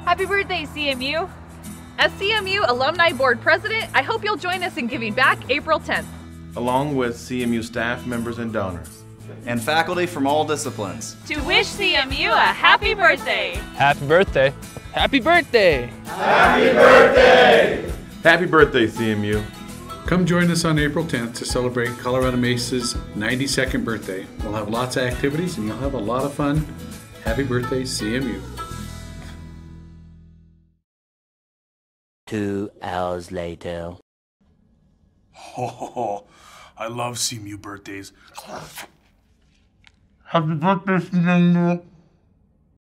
Happy birthday, CMU! As CMU Alumni Board President, I hope you'll join us in giving back April 10th. Along with CMU staff members and donors. And faculty from all disciplines. To wish CMU a happy birthday! Happy birthday! Happy birthday! Happy birthday! Happy birthday, CMU. Come join us on April 10th to celebrate Colorado Mesa's 92nd birthday. We'll have lots of activities and you'll have a lot of fun. Happy birthday, CMU. 2 hours later. Oh, I love CMU birthdays. Happy birthday, CMU.